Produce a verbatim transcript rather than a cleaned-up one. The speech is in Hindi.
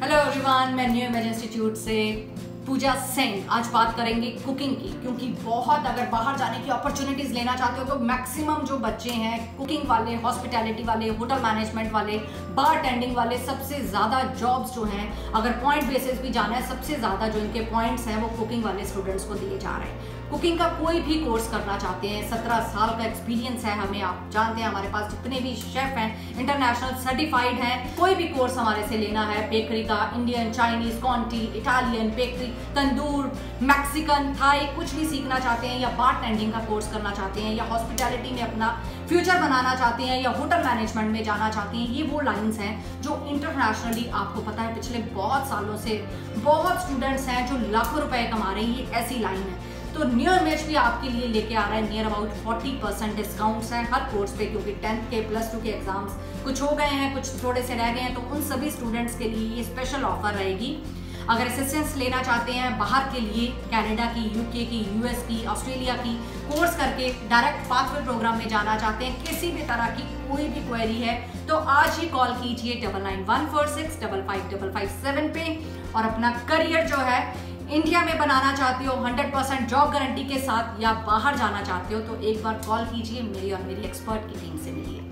हेलो एवरीवन, मैं न्यू इमेज इंस्टीट्यूट से पूजा सिंह। आज बात करेंगे कुकिंग की, क्योंकि बहुत अगर बाहर जाने की अपॉर्चुनिटीज लेना चाहते हो तो मैक्सिमम जो बच्चे हैं कुकिंग वाले, हॉस्पिटैलिटी वाले, होटल मैनेजमेंट वाले, बार टेंडिंग वाले, सबसे ज़्यादा जॉब्स जो हैं अगर पॉइंट बेसिस भी जाना है, सबसे ज़्यादा जो इनके पॉइंट्स हैं वो कुकिंग वाले स्टूडेंट्स को दिए जा रहे हैं। कुकिंग का कोई भी कोर्स करना चाहते हैं, सत्रह साल का एक्सपीरियंस है हमें, आप जानते हैं हमारे पास जितने भी शेफ हैं इंटरनेशनल सर्टिफाइड हैं। कोई भी कोर्स हमारे से लेना है, बेकरी का, Indian, Chinese, conti, Italian, bakery, tandoor, Mexican, Thai, कुछ भी सीखना चाहते हैं, या बार टेंडिंग का कोर्स करना चाहते हैं, या हॉस्पिटैलिटी में अपना फ्यूचर बनाना चाहते हैं, या होटल मैनेजमेंट में जाना चाहते हैं, ये वो लाइंस हैं जो इंटरनेशनली आपको पता है पिछले बहुत सालों से बहुत स्टूडेंट्स हैं जो लाखों रुपए कमा रहे हैं। ये ऐसी लाइन है। तो न्यू इमेज भी आपके लिए लेके आ रहा है नियर अबाउट चालीस परसेंट डिस्काउंट्स हैं हर कोर्स पे, क्योंकि टेंथ के प्लस टू के एग्जाम्स कुछ हो गए हैं, कुछ थोड़े से रह गए हैं, तो उन सभी स्टूडेंट्स के लिए ये स्पेशल ऑफर रहेगी। अगर असिस्टेंस लेना चाहते हैं बाहर के लिए, कनाडा की, यूके की, यूएस की, ऑस्ट्रेलिया की, कोर्स करके डायरेक्ट पाथवे प्रोग्राम में जाना चाहते हैं, किसी भी तरह की कोई भी क्वेरी है तो आज ही कॉल कीजिए double nine one four six double five double five seven पे। और अपना करियर जो है इंडिया में बनाना चाहते हो हंड्रेड परसेंट जॉब गारंटी के साथ, या बाहर जाना चाहते हो तो एक बार कॉल कीजिए, मेरी और मेरी एक्सपर्ट की टीम से मिलिए।